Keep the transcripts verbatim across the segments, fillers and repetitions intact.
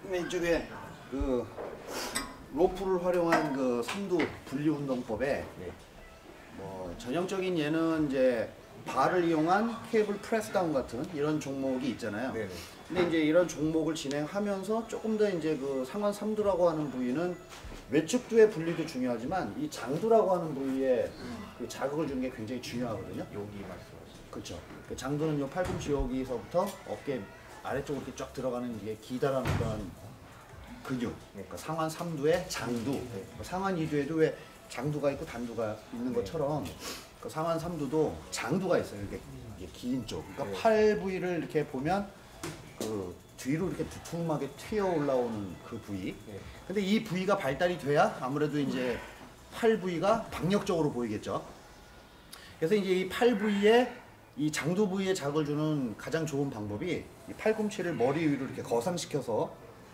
이쪽에 그 로프를 활용한 그 삼두 분리 운동법에 네. 뭐 전형적인 예는 이제 바를 이용한 케이블 프레스 다운 같은 이런 종목이 있잖아요. 네네. 근데 이제 이런 종목을 진행하면서 조금 더 이제 그 상완 삼두라고 하는 부위는 외측두의 분리도 중요하지만 이 장두라고 하는 부위에 그 자극을 주는 게 굉장히 중요하거든요. 여기 말씀하시죠. 그렇죠. 그 장두는 요 팔꿈치 여기서부터 어깨 아래쪽으로 이렇게 쫙 들어가는 이게 기다란 어떤 근육. 그러니까 상완 삼두의 장두. 네. 상완 이두에도 왜 장두가 있고 단두가 있는 것처럼 그 상완 삼두도 장두가 있어요. 이렇게, 이게 긴 쪽. 그러니까 네. 팔 부위를 이렇게 보면 그 뒤로 이렇게 두툼하게 튀어 올라오는 그 부위. 네. 근데 이 부위가 발달이 돼야 아무래도 이제 팔 부위가 박력적으로 보이겠죠. 그래서 이제 이 팔 부위에 이 장두 부위에 자극을 주는 가장 좋은 방법이 이 팔꿈치를 머리 위로 이렇게 거상시켜서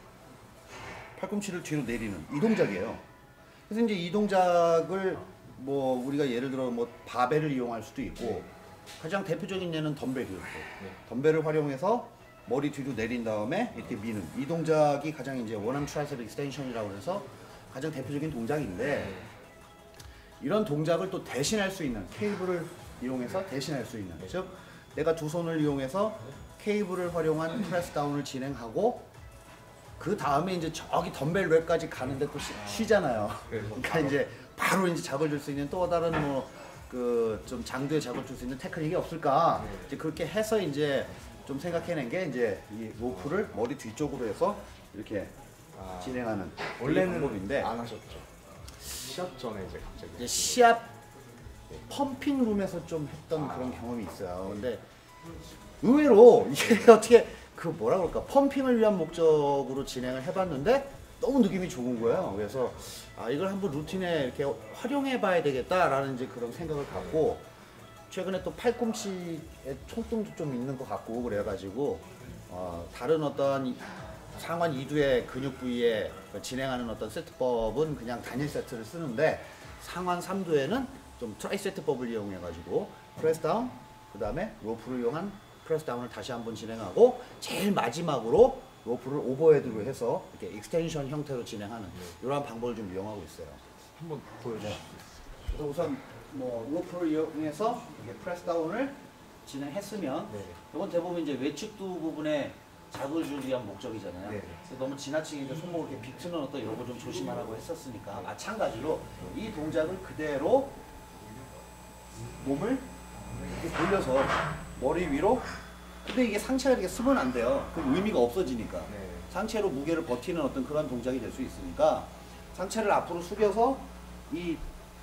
팔꿈치를 뒤로 내리는 이 동작이에요. 그래서 이제 이 동작을 뭐 우리가 예를 들어 뭐 바벨을 이용할 수도 있고 가장 대표적인 예는 덤벨이에요. 덤벨을 활용해서 머리 뒤로 내린 다음에 이렇게 미는 이 동작이 가장 이제 원암 트라이셉 익스텐션이라고 해서 가장 대표적인 동작인데 이런 동작을 또 대신할 수 있는 케이블을 이용해서 대신할 수 있는 즉 내가 두 손을 이용해서 케이블을 활용한 프레스 다운을 진행하고 그 다음에 이제 저기 덤벨 랩까지 가는데 또 쉬, 쉬잖아요. 그러니까 이제 바로 이제 잡을 줄 수 있는 또 다른 뭐 그 좀 장두에 잡을 줄 수 있는 테크닉이 없을까? 이제 그렇게 해서 이제 좀 생각해낸 게 이제 이 로프를 머리 뒤쪽으로 해서 이렇게 아, 진행하는 원래는 방법인데 안 하셨죠. 시합 전에 이제 갑자기 이제 시합 펌핑 룸에서 좀 했던 아. 그런 경험이 있어요. 근데 의외로 이게 어떻게 그 뭐라 그럴까 펌핑을 위한 목적으로 진행을 해봤는데 너무 느낌이 좋은 거예요. 그래서 아 이걸 한번 루틴에 이렇게 활용해봐야 되겠다라는 이제 그런 생각을 갖고 최근에 또 팔꿈치에 총tum도 좀 있는 것 같고 그래가지고 어, 다른 어떤 상완 이두의 근육 부위에 진행하는 어떤 세트법은 그냥 단일 세트를 쓰는데 상완 삼두에는 좀 트라이 세트법을 이용해가지고 프레스 다운 그 다음에 로프를 이용한 프레스 다운을 다시 한번 진행하고 제일 마지막으로 로프를 오버헤드로 해서 이렇게 익스텐션 형태로 진행하는 이러한 방법을 좀 이용하고 있어요. 한번 보여주시죠. 그래서 우선 뭐 로프를 이용해서 이렇게 프레스 다운을 진행했으면 네. 이건 대부분 이제 외측두 부분에 자극을 주기 위한 목적이잖아요. 네. 그래서 너무 지나치게 이제 손목을 이렇게 비트는 어떤 이런 거 좀 조심하라고 했었으니까 마찬가지로 이 동작을 그대로 몸을 이렇게 돌려서 머리 위로 근데 이게 상체가 이렇게 쓰면 안 돼요. 그럼 의미가 없어지니까. 네. 상체로 무게를 버티는 어떤 그런 동작이 될 수 있으니까 상체를 앞으로 숙여서 이,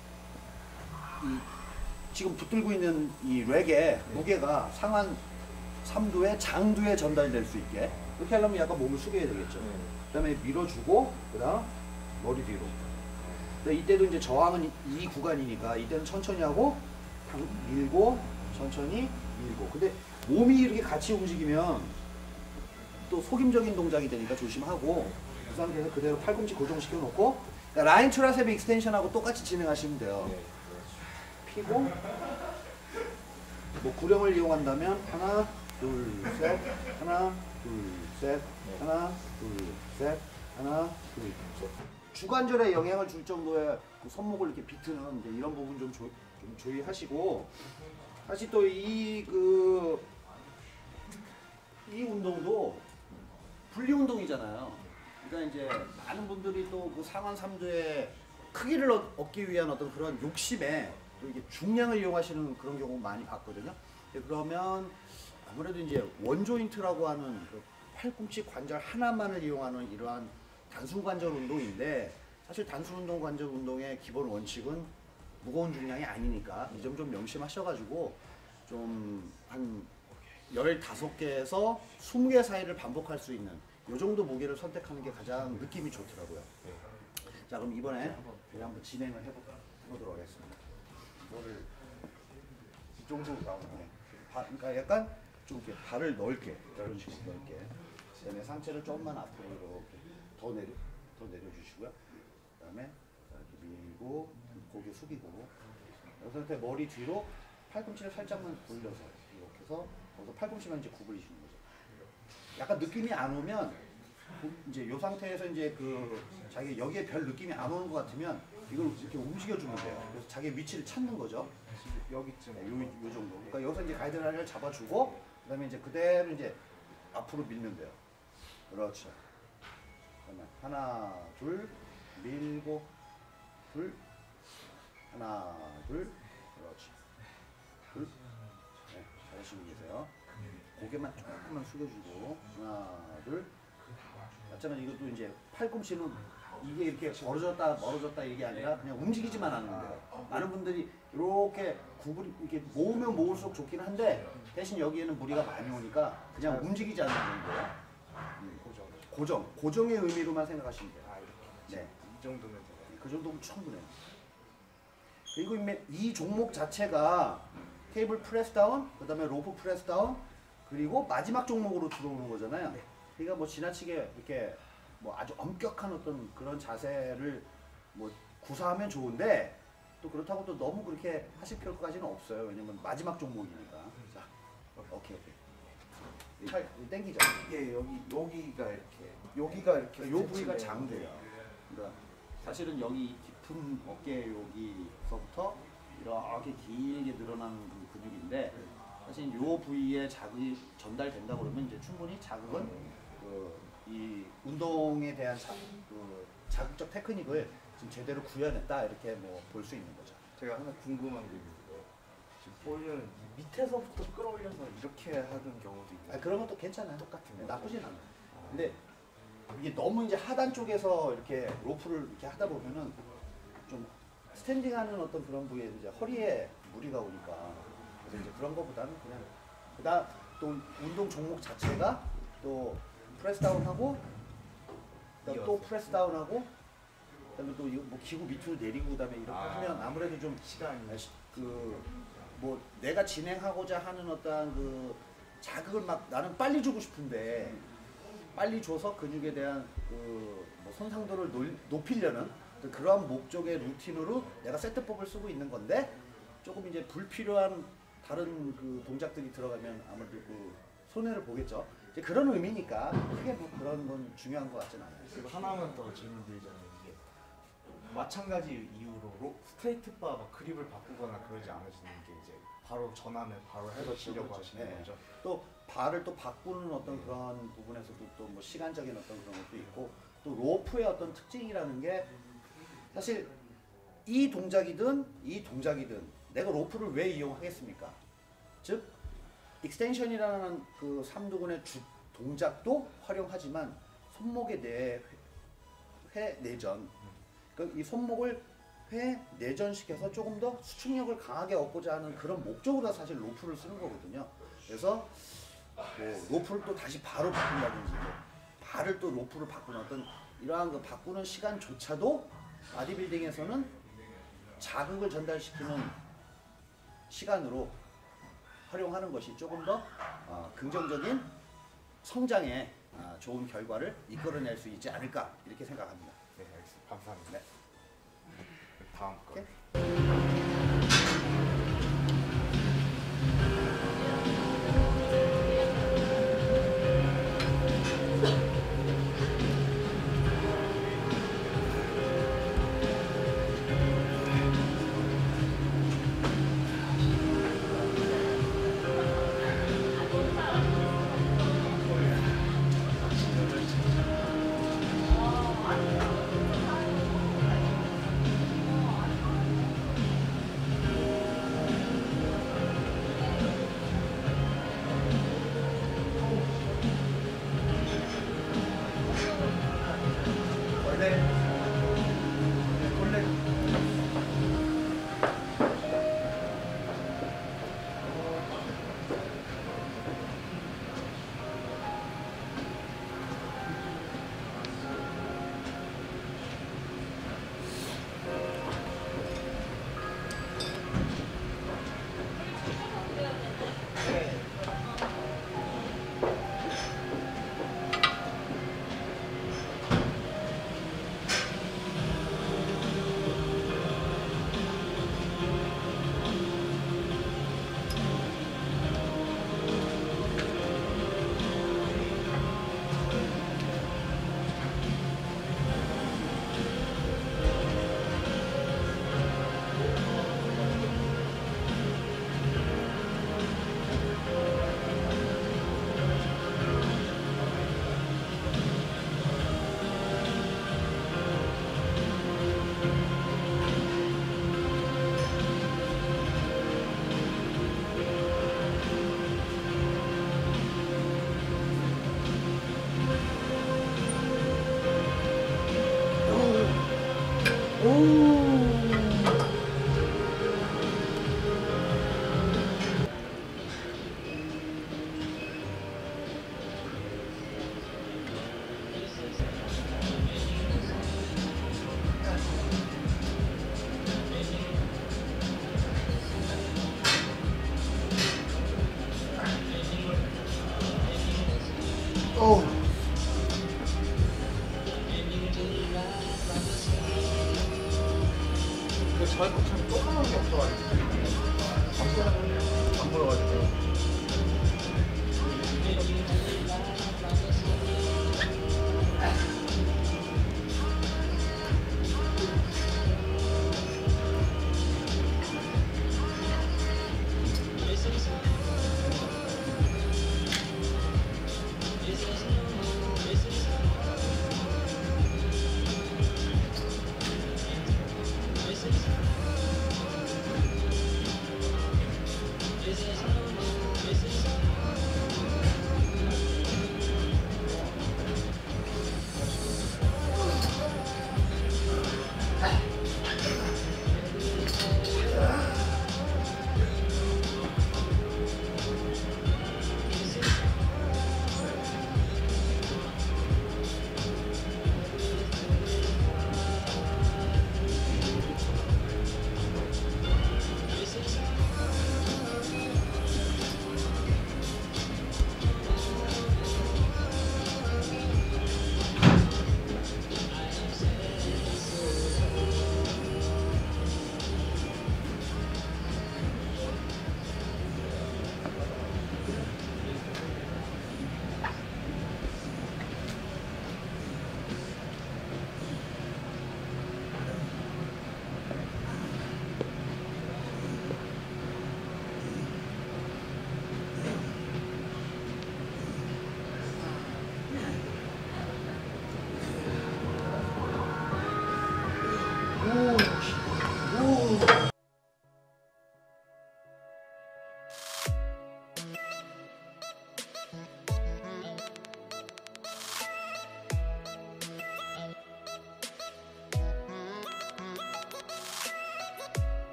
이 지금 붙들고 있는 이 렉의 네. 무게가 무게가 상완 삼두에 장두에 전달될 수 있게 그렇게 하려면 약간 몸을 숙여야 되겠죠. 네. 그 다음에 밀어주고 그 다음 머리 뒤로. 근데 이때도 이제 저항은 이, 이 구간이니까 이때는 천천히 하고 밀고 천천히 밀고 근데 몸이 이렇게 같이 움직이면 또 속임적인 동작이 되니까 조심하고 그 상태에서 그대로 팔꿈치 고정시켜 놓고 그러니까 라인 트라이셉 익스텐션하고 똑같이 진행하시면 돼요. 네. 피고 뭐 구령을 이용한다면 하나 둘셋 하나 둘셋 하나 둘셋 하나 둘셋 주관절에 영향을 줄 정도의 그 손목을 이렇게 비트는 이제 이런 부분 좀, 조, 좀 주의하시고 사실 또 이 그 이 운동도 분리 운동이잖아요. 그러니까 이제 많은 분들이 또 그 상완 삼두의 크기를 얻, 얻기 위한 어떤 그런 욕심에 또 이게 중량을 이용하시는 그런 경우 많이 봤거든요. 그러면 아무래도 이제 원조인트라고 하는 그 팔꿈치 관절 하나만을 이용하는 이러한 단순 관절 운동인데 사실 단순 운동 관절 운동의 기본 원칙은 무거운 중량이 아니니까 이 점 좀 명심하셔가지고 좀 한 열다섯 개에서 스무 개 사이를 반복할 수 있는 이 정도 무게를 선택하는 게 가장 느낌이 좋더라고요. 자 그럼 이번에 그냥 한번 진행을 해보, 해보도록 하겠습니다. 이거를 이 정도 나오네. 그러니까 약간 좀 이렇게 발을 넓게 이런 식으로 넓게 그다음에 상체를 조금만 앞으로 이렇게 더 내려 더 내려주시고요. 그다음에 이렇게 밀고 고개 숙이고 이 상태 머리 뒤로 팔꿈치를 살짝만 돌려서 이렇게 해서 거기서 팔꿈치만 이제 구부리시는 거죠. 약간 느낌이 안 오면 이제 요 상태에서 이제 그 자기 여기에 별 느낌이 안 오는 것 같으면 이걸 이렇게 움직여 주면 돼요. 그래서 자기 위치를 찾는 거죠. 여기쯤. 네, 요, 요 정도. 그러니까 여기서 이제 가이드라인을 잡아주고 그다음에 이제 그대로 이제 앞으로 밀면 돼요. 그렇죠. 그러면 하나, 둘, 밀고, 둘, 하나, 둘, 그렇지. 둘, 네, 잘하시고 계세요. 고개만 조금만 숙여주고, 하나, 둘. 맞잖아요. 이것도 이제 팔꿈치는 이게 이렇게 벌어졌다 멀어졌다 이게 아니라 그냥 움직이지만 않는 거예요. 많은 분들이 이렇게 구부리 이렇게 모으면 모을수록 좋긴 한데 대신 여기에는 무리가 많이 오니까 그냥 움직이지 않는 거예요. 음. 고정. 고정, 고정의 의미로만 생각하시면 돼요. 아 이렇게. 네, 이 정도면 돼요. 그 정도면 충분해요. 그리고 이 종목 자체가 테이블 프레스 다운, 그 다음에 로프 프레스 다운, 그리고 마지막 종목으로 들어오는 거잖아요. 네. 그러니까 뭐 지나치게 이렇게 뭐 아주 엄격한 어떤 그런 자세를 뭐 구사하면 좋은데 또 그렇다고 또 너무 그렇게 하실 필요까지는 없어요. 왜냐면 마지막 종목이니까. 자, 오케이 오케이. 팔 땡기죠. 예 여기 여기가 이렇게 여기가 이렇게 요 부위가 장대요. 그러니까 사실은 여기 깊은 어깨 여기서부터 이렇게 길게 늘어나는 그 근육인데 사실 요 부위에 자극이 전달된다 그러면 이제 충분히 자극은 그 이 운동에 대한 자, 그 자극적 테크닉을 지금 제대로 구현했다 이렇게 뭐 볼 수 있는 거죠. 제가 하나 궁금한 게 있는데 지금 보면 밑에서부터 끌어올려서 이렇게 하는 경우도 있고. 아 그런 것도 괜찮아요. 똑같은 네, 거죠? 나쁘진 않아요. 근데 이게 너무 이제 하단 쪽에서 이렇게 로프를 이렇게 하다 보면은 좀 스탠딩하는 어떤 그런 부위에 이제 허리에 무리가 오니까 그래서 이제 그런 거보다는 그냥 그다음 또 운동 종목 자체가 또 프레스 다운하고 그다음 또 프레스 다운하고 그다음에 또 이거 뭐 기구 밑으로 내리고 그다음에 이렇게 아. 하면 아무래도 좀 시간이 그 뭐 내가 진행하고자 하는 어떤 그 자극을 막 나는 빨리 주고 싶은데 빨리 줘서 근육에 대한 그 뭐 손상도를 놀- 높이려는 그러한 목적의 루틴으로 내가 세트법을 쓰고 있는 건데 조금 이제 불필요한 다른 그 동작들이 들어가면 아무래도 그 손해를 보겠죠. 이제 그런 의미니까 크게 뭐 그런 건 중요한 것 같진 않아요. 그리고 하나만 더 질문 드리자면 이게 마찬가지 이유로 로, 스트레이트 바 막 그립을 바꾸거나 그러지 않으시는 게 이제 바로 전환을 바로 해서 치려고 하시는 네. 거죠? 또 발을 또 바꾸는 어떤 그런 부분에서도 또 뭐 시간적인 어떤 그런 것도 있고 또 로프의 어떤 특징이라는 게 사실 이 동작이든 이 동작이든 내가 로프를 왜 이용하겠습니까? 즉 익스텐션이라는 그 삼두근의 주 동작도 활용하지만 손목의 내 회 내전 그러니까 이 손목을 회 내전시켜서 조금 더 수축력을 강하게 얻고자 하는 그런 목적으로 사실 로프를 쓰는 거거든요. 그래서 뭐 로프를 또 다시 바로 바꾼다든지 뭐 발을 또 로프로 바꾸는 어떤 이러한 그 바꾸는 시간조차도 바디빌딩에서는 자극을 전달시키는 시간으로 활용하는 것이 조금 더 어, 긍정적인 성장에 어, 좋은 결과를 이끌어낼 수 있지 않을까 이렇게 생각합니다. 네 알겠습니다. 감사합니다. 네. 다음 거. 오케이. 오. 그 저희 참 조그만 게 없어가지고.